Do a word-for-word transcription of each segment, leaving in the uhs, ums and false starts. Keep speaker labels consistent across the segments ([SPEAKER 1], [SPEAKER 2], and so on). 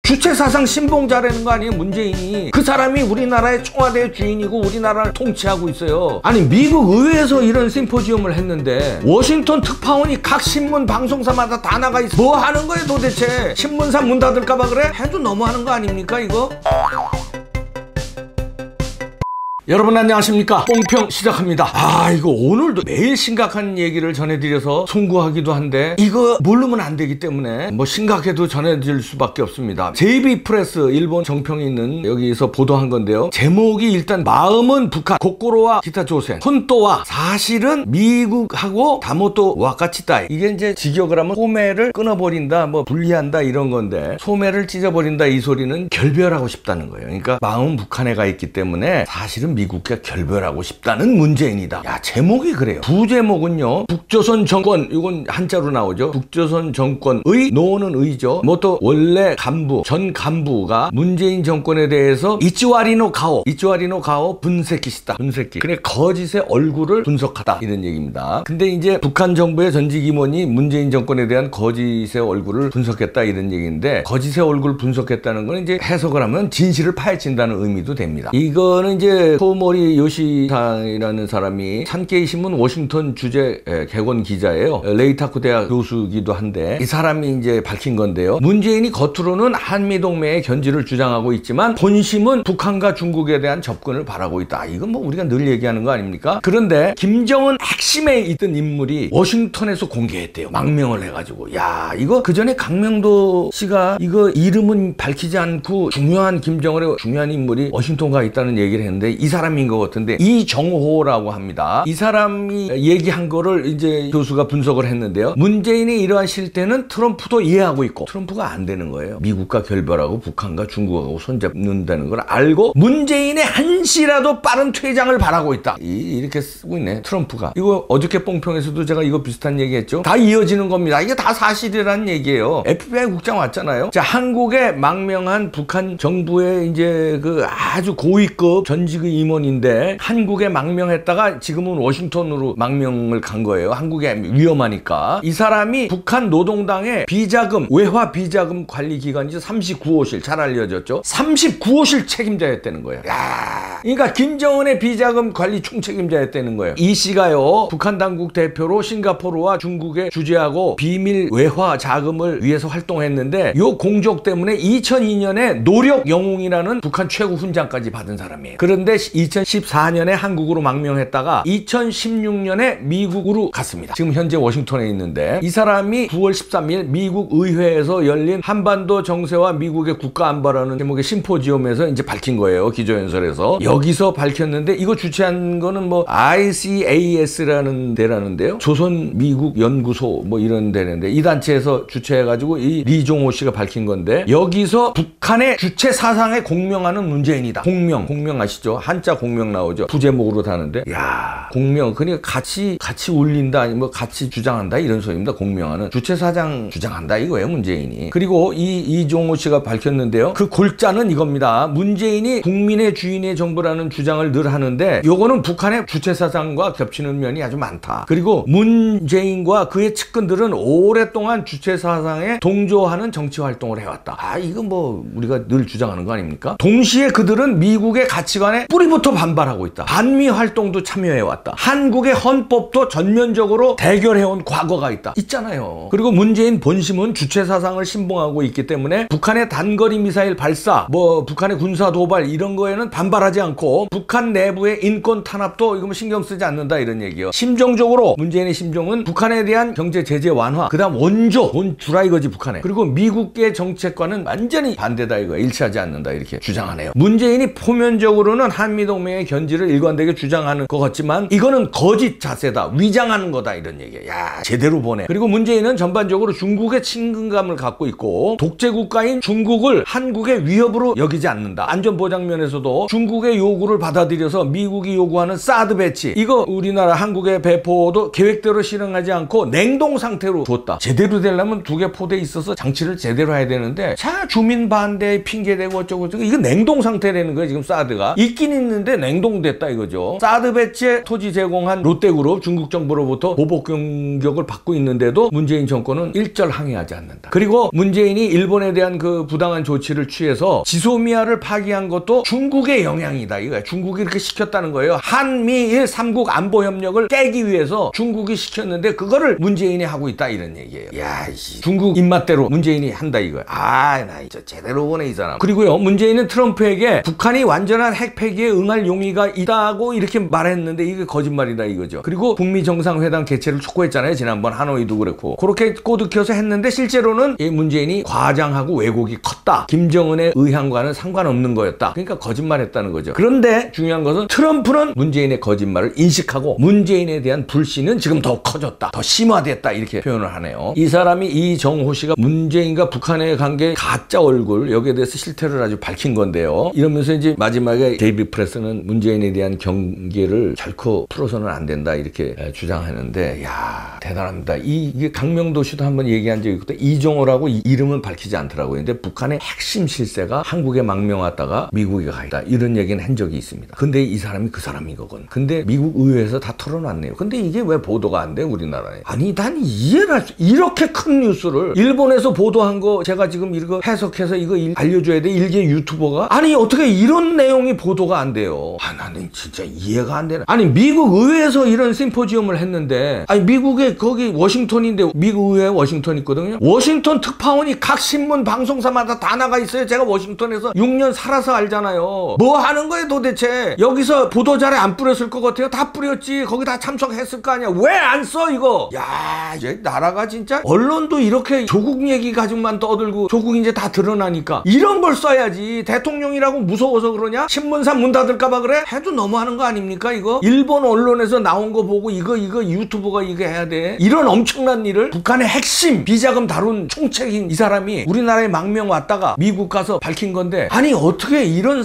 [SPEAKER 1] 주체사상 신봉자라는 거 아니에요, 문재인이. 그 사람이 우리나라의 청와대 주인이고 우리나라를 통치하고 있어요. 아니 미국 의회에서 이런 심포지엄을 했는데 워싱턴 특파원이 각 신문 방송사마다 다 나가 있어. 뭐 하는 거예요 도대체? 신문사 문 닫을까봐 그래? 해도 너무하는 거 아닙니까 이거? 여러분 안녕하십니까, 뽕평 시작합니다. 아 이거 오늘도 매일 심각한 얘기를 전해드려서 송구하기도 한데 이거 모르면 안 되기 때문에 뭐 심각해도 전해드릴 수밖에 없습니다. 제이비 프레스 일본 정평이 있는 여기서 보도한 건데요, 제목이 일단 마음은 북한 고코로와 기타 조센 혼또와 사실은 미국하고 다모토 와카치다이. 이게 이제 직역을 하면 소매를 끊어버린다, 뭐 분리한다 이런 건데, 소매를 찢어버린다 이 소리는 결별하고 싶다는 거예요. 그러니까 마음은 북한에 가 있기 때문에 사실은 미국과 결별하고 싶다는 문재인이다. 야, 제목이 그래요. 부제목은요, 북조선 정권, 이건 한자로 나오죠. 북조선 정권의, 노는 의죠. 뭐 또 원래 간부, 전 간부가 문재인 정권에 대해서 이치와리노 가오, 이치와리노 가오 분석기시다. 분석기. 그래 거짓의 얼굴을 분석하다 이런 얘기입니다. 근데 이제 북한 정부의 전직 임원이 문재인 정권에 대한 거짓의 얼굴을 분석했다 이런 얘기인데, 거짓의 얼굴을 분석했다는 건 이제 해석을 하면 진실을 파헤친다는 의미도 됩니다. 이거는 이제 코모리 요시상이라는 사람이 산케이 신문 워싱턴 주재 객원 기자예요. 레이타쿠 대학 교수기도 한데 이 사람이 이제 밝힌 건데요, 문재인이 겉으로는 한미동맹의 견지를 주장하고 있지만 본심은 북한과 중국에 대한 접근을 바라고 있다. 이건 뭐 우리가 늘 얘기하는 거 아닙니까? 그런데 김정은 핵심에 있던 인물이 워싱턴에서 공개했대요. 망명을 해가지고. 야, 이거 그 전에 강명도 씨가 이거 이름은 밝히지 않고 중요한 김정은의 중요한 인물이 워싱턴 가 있다는 얘기를 했는데 이 사람인 것 같은데, 이정호라고 합니다. 이 사람이 얘기한 거를 이제 교수가 분석을 했는데요, 문재인이 이러한 실태는 트럼프도 이해하고 있고 트럼프가 안 되는 거예요. 미국과 결별하고 북한과 중국하고 손잡는다는 걸 알고 문재인의 한시라도 빠른 퇴장을 바라고 있다. 이, 이렇게 쓰고 있네 트럼프가. 이거 어저께 뽕평에서도 제가 이거 비슷한 얘기했죠. 다 이어지는 겁니다. 이게 다 사실이라는 얘기예요. 에프비아이 국장 왔잖아요. 자, 한국에 망명한 북한 정부의 이제 그 아주 고위급 전직의 임원인데 한국에 망명했다가 지금은 워싱턴으로 망명을 간 거예요. 한국에 위험하니까. 이 사람이 북한 노동당의 비자금, 외화 비자금 관리 기관이죠. 삼십구 호실, 잘 알려졌죠. 삼십구 호실 책임자였다는 거예요. 야, 그러니까 김정은의 비자금 관리 총책임자였다는 거예요. 이 씨가요, 북한 당국 대표로 싱가포르와 중국에 주재하고 비밀 외화 자금을 위해서 활동했는데 요 공적 때문에 이천이 년에 노력 영웅이라는 북한 최고 훈장까지 받은 사람이에요. 그런데 이천십사 년에 한국으로 망명했다가 이천십육 년에 미국으로 갔습니다. 지금 현재 워싱턴에 있는데, 이 사람이 구월 십삼일 미국 의회에서 열린 한반도 정세와 미국의 국가안보라는 제목의 심포지엄에서 이제 밝힌 거예요. 기조연설에서. 여기서 밝혔는데 이거 주최한 거는 뭐 아이씨에이에스라는 데라는데요, 조선 미국 연구소 뭐 이런 데인데, 이 단체에서 주최해가지고 이 리종호 씨가 밝힌 건데, 여기서 북한의 주체 사상에 공명하는 문재인이다. 공명, 공명 아시죠? 한자 공명 나오죠. 부제목으로 다는데, 야, 공명, 그러니까 같이 같이 울린다, 아니면 뭐 같이 주장한다 이런 소리입니다. 공명하는 주체 사상 주장한다 이거예요 문재인이. 그리고 이 이종호 씨가 밝혔는데요, 그 골자는 이겁니다. 문재인이 국민의 주인의 정부라는 주장을 늘 하는데 요거는 북한의 주체 사상과 겹치는 면이 아주 많다. 그리고 문재인과 그의 측근들은 오랫동안 주체 사상에 동조하는 정치 활동을 해왔다. 아, 이거 뭐 우리가 늘 주장하는 거 아닙니까? 동시에 그들은 미국의 가치관에 뿌리부터 반발하고 있다. 반미 활동도 참여해왔다. 한국의 헌법도 전면적으로 대결해온 과거가 있다. 있잖아요. 그리고 문재인 본심은 주체 사상을 신봉하고 있기 때문에 북한의 단거리 미사일 발사, 뭐 북한의 군사 도발 이런 거에는 반발하지 않고 북한 내부의 인권 탄압도 이거 신경 쓰지 않는다 이런 얘기예요. 심정적으로 문재인의 심정은 북한에 대한 경제 제재 완화, 그 다음 원조, 원주라 이거지 북한에. 그리고 미국의 정책과는 완전히 반대다 이거야. 일치하지 않는다 이렇게 주장하네요. 문재인이 표면적으로는 한미동맹의 견지를 일관되게 주장하는 것 같지만 이거는 거짓 자세다, 위장하는 거다 이런 얘기야. 야, 제대로 보네. 그리고 문재인은 전반적으로 중국의 친근감을 갖고 있고 독재국가인 중국을 한국의 위협으로 여기지 않는다. 안전보장 면에서도 중국의 요구를 받아들여서 미국이 요구하는 사드 배치, 이거 우리나라 한국의 배포도 계획대로 실행하지 않고 냉동 상태로 뒀다. 제대로 되려면 두 개 포대에 있어서 장치를 제대로 해야 되는데, 자, 주민 반대 한데 핑계대고 어쩌고 저쩌고. 이거 냉동 상태라는 거예요 지금 사드가. 있긴 있는데 냉동됐다 이거죠. 사드 배치에 토지 제공한 롯데그룹 중국 정부로부터 보복 공격을 받고 있는데도 문재인 정권은 일절 항의하지 않는다. 그리고 문재인이 일본에 대한 그 부당한 조치를 취해서 지소미아를 파기한 것도 중국의 영향이다 이거야. 중국이 이렇게 시켰다는 거예요. 한미일 삼국 안보 협력을 깨기 위해서 중국이 시켰는데 그거를 문재인이 하고 있다 이런 얘기예요. 야, 이씨. 중국 입맛대로 문재인이 한다 이거야. 아, 나 진짜 제대로 보네 이 사람. 그리고요, 문재인은 트럼프에게 북한이 완전한 핵 폐기에 응할 용의가 있다고 이렇게 말했는데 이게 거짓말이다 이거죠. 그리고 북미 정상회담 개최를 촉구했잖아요. 지난번 하노이도 그렇고. 그렇게 꼬드겨서 했는데 실제로는 이 문재인이 과장하고 왜곡이 컸다. 김정은의 의향과는 상관없는 거였다. 그러니까 거짓말했다는 거죠. 그런데 중요한 것은 트럼프는 문재인의 거짓말을 인식하고 문재인에 대한 불신은 지금 더 커졌다. 더 심화됐다. 이렇게 표현을 하네요. 이 사람이 이정호 씨가 문재인과 북한의 관계 가짜 얼굴 여기에 대해서 실태를 아주 밝힌 건데요. 이러면서 이제 마지막에 데이비드 프레스는 문재인에 대한 경계를 결코 풀어서는 안 된다 이렇게 주장하는데 야 대단합니다. 이, 이게 강명도 씨도 한번 얘기한 적이 있거든요. 이정호라고 이 이름은 밝히지 않더라고요. 근데 북한의 핵심 실세가 한국에 망명 왔다가 미국에 가 있다 이런 얘기는 한 적이 있습니다. 근데 이 사람이 그 사람이거든. 근데 미국 의회에서 다 털어놨네요. 근데 이게 왜 보도가 안 돼 우리나라에? 아니 난 이해를 할 수 이렇게 큰 뉴스를 일본에서 보도한 거 제가 지금 이거 해석해서 이거 알려줘야 돼. 일개 유튜버가 아니 어떻게 이런 내용이 보도가 안 돼요? 아 나는 진짜 이해가 안 되네. 아니 미국 의회에서 이런 심포지엄을 했는데 아니 미국에 거기 워싱턴인데 미국 의회 워싱턴 있거든요. 워싱턴 특파원이 각 신문 방송사마다 다 나가 있어요. 제가 워싱턴에서 육 년 살아서 알잖아요. 뭐 하는 거예요 도대체? 여기서 보도자료 안 뿌렸을 것 같아요. 다 뿌렸지. 거기 다 참석했을 거 아니야. 왜 안 써 이거? 야 이제 나라가 진짜 언론도 이렇게 조국 얘기 가지고만 떠들고 조국 이제 다 드러나니까 이런 걸 써야지. 대통령이라고 무서워서 그러냐? 신문사 문 닫을까봐 그래? 해도 너무하는 거 아닙니까 이거? 일본 언론에서 나온 거 보고 이거 이거 유튜버가 이거 해야 돼? 이런 엄청난 일을 북한의 핵심 비자금 다룬 총책인 이 사람이 우리나라에 망명 왔다가 미국 가서 밝힌 건데 아니 어떻게 이런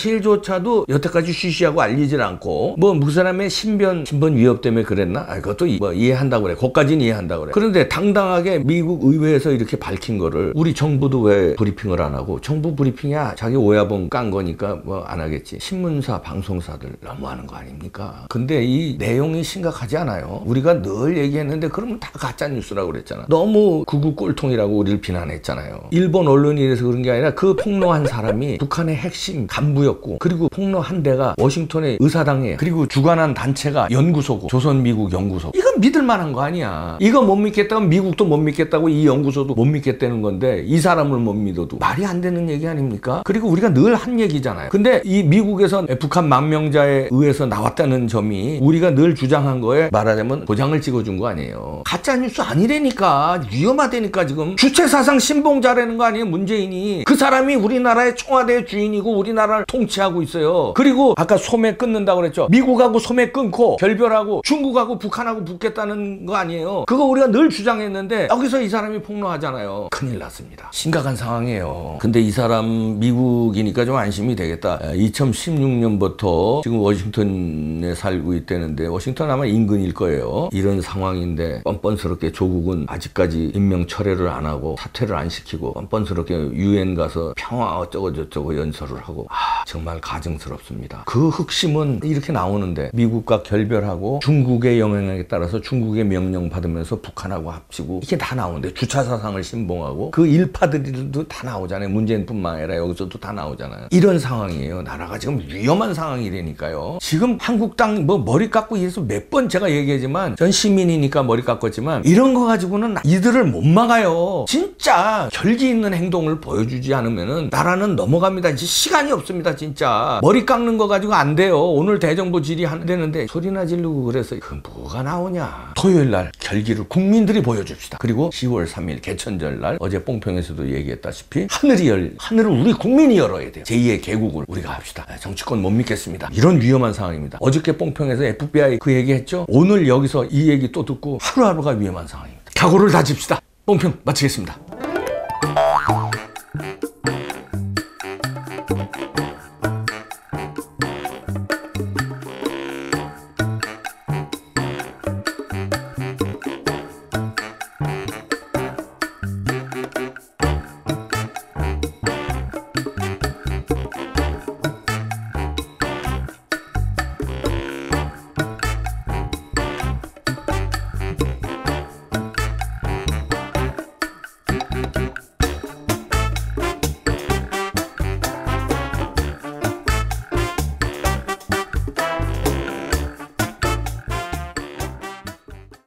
[SPEAKER 1] 사실조차도 여태까지 쉬쉬하고 알리질 않고 뭐 그 사람의 신변 신변 위협 때문에 그랬나? 아 그것도 뭐 이해한다고 그래. 그것까지는 이해한다고 그래. 그런데 당당하게 미국 의회에서 이렇게 밝힌 거를 우리 정부도 왜 브리핑을 안 하고 정부 브리핑이야 자기 오야봉 깐 거니까 뭐 안 하겠지. 신문사 방송사들 너무하는 거 아닙니까? 근데 이 내용이 심각하지 않아요. 우리가 늘 얘기했는데 그러면 다 가짜 뉴스라고 그랬잖아. 너무 극우 꼴통이라고 우리를 비난했잖아요. 일본 언론이 이래서 그런 게 아니라 그 폭로한 사람이 북한의 핵심 간부였고 그리고 폭로한 데가 워싱턴의 의사당이에요. 그리고 주관한 단체가 연구소고 조선미국 연구소. 이건 믿을 만한 거 아니야. 이거 못 믿겠다고 미국도 못 믿겠다고 이 연구소도 못 믿겠다는 건데 이 사람을 못 믿어도 말이 안 되는 얘기 아닙니까? 그리고 우리가 늘 한 얘기잖아요. 근데 이 미국에서 북한 망명자에 의해서 나왔다는 점이 우리가 늘 주장한 거에 말하자면 도장을 찍어준 거 아니에요. 가짜뉴스 아니라니까. 위험하다니까. 지금 주체사상 신봉자라는 거 아니에요 문재인이. 그 사람이 우리나라의 청와대 주인이고 우리나라를 통치하고 있어요. 그리고 아까 소매 끊는다고 그랬죠. 미국하고 소매 끊고 결별하고 중국하고 북한하고 붙겠다는 거 아니에요. 그거 우리가 늘 주장했는데 여기서 이 사람이 폭로하잖아요. 큰일 났습니다. 심각한 상황이에요. 근데 이 사람 미국이니까 좀 안심이 되겠다. 이천십육 년부터 지금 워싱턴에 살고 있다는데 워싱턴 아마 인근일 거예요. 이런 상황인데 뻔뻔스럽게 조국은 아직까지 임명 철회를 안 하고 사퇴를 안 시키고 뻔뻔스럽게 유엔 가서 평화 어쩌고 저쩌고 연설을 하고 아, 정말 가증스럽습니다. 그 흑심은 이렇게 나오는데 미국과 결별하고 중국의 영향에 따라서 중국의 명령 받으면서 북한하고 합치고 이게 다 나오는데 주차 사상을 신봉하고 그 일파들도 다 나오잖아요. 문재인뿐만 아니라 여기서도 다 나오잖아요. 이런 상황이에요. 나라가 지금 위험한 상황이라니까요. 지금 한국 땅 뭐 머리 깎고 이래서 몇 번 제가 얘기하지만 전 시민이니까 머리 깎았지만 이런 거 가지고는 이들을 못 막아요. 진짜 결기 있는 행동을 보여주지 않으면은 나라는 넘어갑니다. 이제 시간이 없습니다. 진짜 머리 깎는 거 가지고 안 돼요. 오늘 대정부 질의한다는데 소리나 지르고 그래서 그 뭐가 나오냐. 토요일 날 결기를 국민들이 보여줍시다. 그리고 시월 삼일 개천절 날 어제 뽕평에서도 얘기했다시피 하늘이 열 하늘을 우리 국민이 열어야 돼요. 제이의 개국을 우리가 합시다. 정치권 못 믿겠습니다. 이런 위험한 상황입니다. 어저께 뽕평에서 에프비아이 그 얘기했죠. 오늘 여기서 이 얘기 또 듣고 하루하루가 위험한 상황입니다. 각오를 다집시다. 뽕평 마치겠습니다.